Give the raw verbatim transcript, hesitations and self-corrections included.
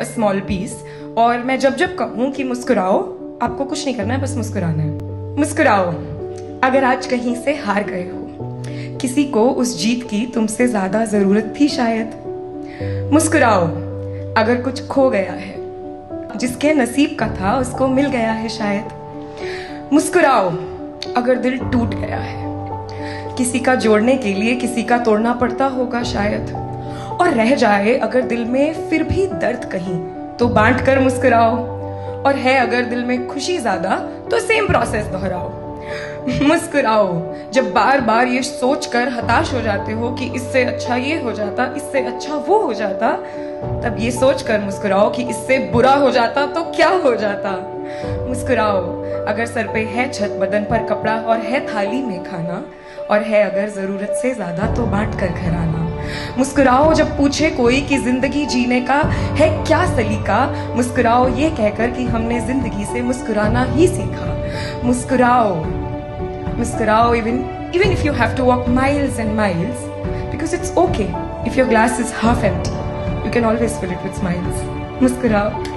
Small piece और मैं जब जब कहूँ कि मुस्कुराओ, आपको कुछ नहीं करना है, बस मुस्कुराना है। मुस्कुराओ अगर आज कहीं से हार गए हो, किसी को उस जीत की तुमसे ज्यादा जरूरत थी शायद। मुस्कुराओ अगर कुछ खो गया है, जिसके नसीब का था उसको मिल गया है शायद। मुस्कुराओ अगर दिल टूट गया है, किसी का जोड़ने के लिए किसी का तोड़ना पड़ता होगा शायद। और रह जाए अगर दिल में फिर भी दर्द कहीं, तो बांट कर मुस्कुराओ। और है अगर दिल में खुशी ज्यादा, तो सेम प्रोसेस दोहराओ। मुस्कुराओ जब बार बार ये सोचकर हताश हो जाते हो कि इससे अच्छा ये हो जाता, इससे अच्छा वो हो जाता, तब ये सोचकर मुस्कुराओ कि इससे बुरा हो जाता तो क्या हो जाता। मुस्कुराओ अगर सर पे है छत, बदन पर कपड़ा और है थाली में खाना, और है अगर जरूरत से ज्यादा तो बांट कर घर आना। मुस्कुराओ जब पूछे कोई कि जिंदगी जीने का है क्या सलीका, मुस्कुराओ ये कहकर कि हमने जिंदगी से मुस्कुराना ही सीखा। मुस्कुराओ मुस्कुराओ even even if you have to walk miles and miles, because it's okay if your glass is half empty, you can always fill it with smiles. मुस्कुराओ।